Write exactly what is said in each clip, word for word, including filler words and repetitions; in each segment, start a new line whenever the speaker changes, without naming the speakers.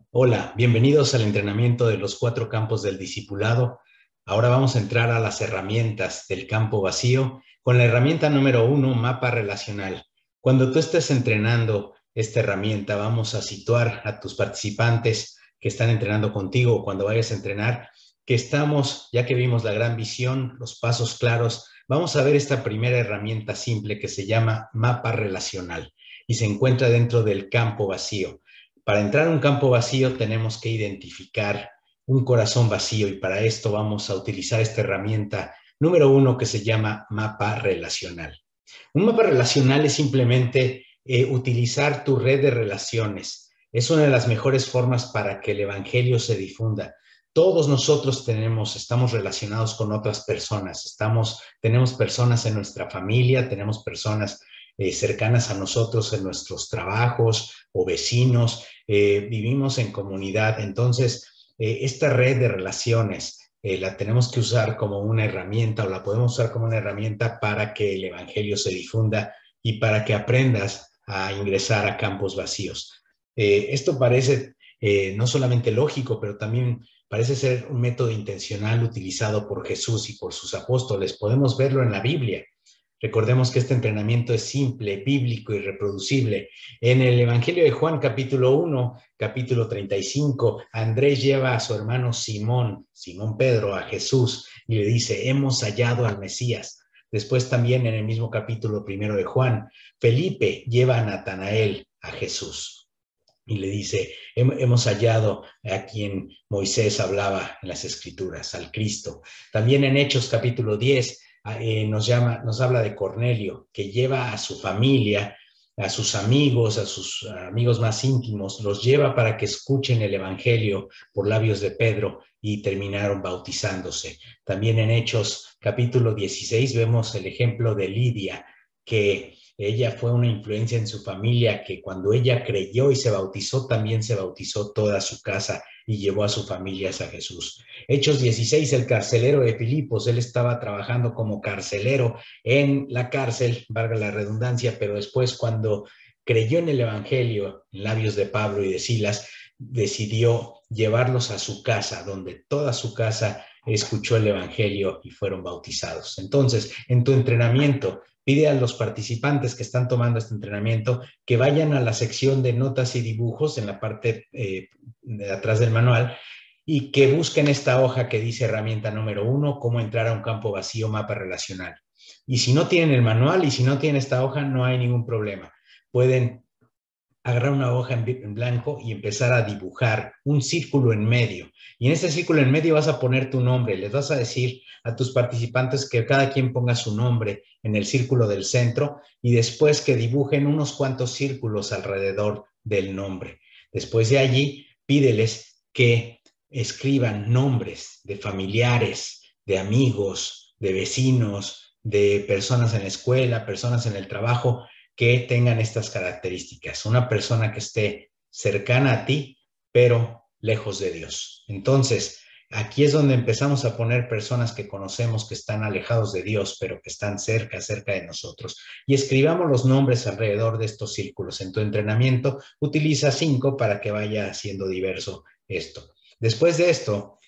Hola, bienvenidos al entrenamiento de los cuatro campos del discipulado. Ahora vamos a entrar a las herramientas del campo vacío con la herramienta número uno, mapa relacional. Cuando tú estés entrenando esta herramienta, vamos a situar a tus participantes que están entrenando contigo o cuando vayas a entrenar, que estamos, ya que vimos la gran visión, los pasos claros, vamos a ver esta primera herramienta simple que se llama mapa relacional y se encuentra dentro del campo vacío. Para entrar a un campo vacío tenemos que identificar un corazón vacío y para esto vamos a utilizar esta herramienta número uno que se llama mapa relacional. Un mapa relacional es simplemente eh, utilizar tu red de relaciones. Es una de las mejores formas para que el evangelio se difunda. Todos nosotros tenemos, estamos relacionados con otras personas, estamos, tenemos personas en nuestra familia, tenemos personas eh, cercanas a nosotros en nuestros trabajos o vecinos, eh, vivimos en comunidad. Entonces, eh, esta red de relaciones eh, la tenemos que usar como una herramienta o la podemos usar como una herramienta para que el evangelio se difunda y para que aprendas a ingresar a campos vacíos. Eh, esto parece eh, no solamente lógico, pero también parece ser un método intencional utilizado por Jesús y por sus apóstoles. Podemos verlo en la Biblia. Recordemos que este entrenamiento es simple, bíblico y reproducible. En el Evangelio de Juan, capítulo uno, capítulo treinta y cinco, Andrés lleva a su hermano Simón, Simón Pedro, a Jesús y le dice, hemos hallado al Mesías. Después también en el mismo capítulo primero de Juan, Felipe lleva a Natanael a Jesús y le dice, hemos hallado a quien Moisés hablaba en las Escrituras, al Cristo. También en Hechos capítulo diez, eh, nos, llama, nos habla de Cornelio, que lleva a su familia, a sus amigos, a sus amigos más íntimos, los lleva para que escuchen el Evangelio por labios de Pedro y terminaron bautizándose. También en Hechos capítulo dieciséis vemos el ejemplo de Lidia, que ella fue una influencia en su familia, que cuando ella creyó y se bautizó, también se bautizó toda su casa y llevó a su familia a Jesús. Hechos dieciséis, el carcelero de Filipos, él estaba trabajando como carcelero en la cárcel, valga la redundancia, pero después cuando creyó en el Evangelio, en labios de Pablo y de Silas, decidió llevarlos a su casa, donde toda su casa escuchó el Evangelio y fueron bautizados. Entonces, en tu entrenamiento, pide a los participantes que están tomando este entrenamiento que vayan a la sección de notas y dibujos en la parte eh, de atrás del manual y que busquen esta hoja que dice herramienta número uno, cómo entrar a un campo vacío, mapa relacional. Y si no tienen el manual y si no tienen esta hoja, no hay ningún problema. Pueden agarrar una hoja en blanco y empezar a dibujar un círculo en medio. Y en ese círculo en medio vas a poner tu nombre. Les vas a decir a tus participantes que cada quien ponga su nombre en el círculo del centro y después que dibujen unos cuantos círculos alrededor del nombre. Después de allí, pídeles que escriban nombres de familiares, de amigos, de vecinos, de personas en la escuela, personas en el trabajo, que tengan estas características. Una persona que esté cercana a ti, pero lejos de Dios. Entonces, aquí es donde empezamos a poner personas que conocemos que están alejados de Dios, pero que están cerca, cerca de nosotros. Y escribamos los nombres alrededor de estos círculos. En tu entrenamiento, utiliza cinco para que vaya siendo diverso esto. Después de esto,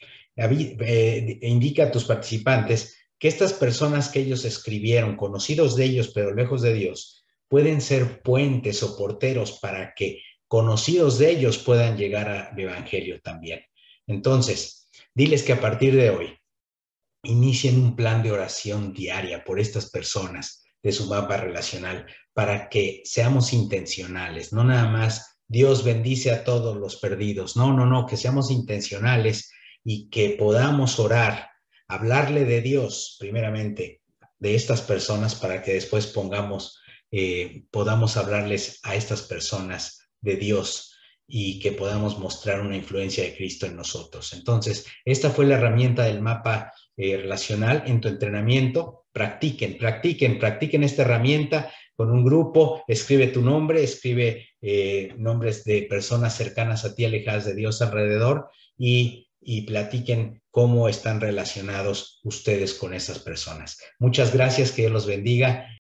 eh, indica a tus participantes que estas personas que ellos escribieron, conocidos de ellos, pero lejos de Dios, pueden ser puentes o porteros para que conocidos de ellos puedan llegar al Evangelio también. Entonces, diles que a partir de hoy inicien un plan de oración diaria por estas personas de su mapa relacional para que seamos intencionales, no nada más Dios bendice a todos los perdidos, no, no, no, que seamos intencionales y que podamos orar, hablarle de Dios primeramente, de estas personas para que después pongamos Eh, podamos hablarles a estas personas de Dios y que podamos mostrar una influencia de Cristo en nosotros. Entonces, esta fue la herramienta del mapa eh, relacional en tu entrenamiento. Practiquen, practiquen, practiquen esta herramienta con un grupo. Escribe tu nombre, escribe eh, nombres de personas cercanas a ti, alejadas de Dios alrededor y, y platiquen cómo están relacionados ustedes con esas personas. Muchas gracias, que Dios los bendiga.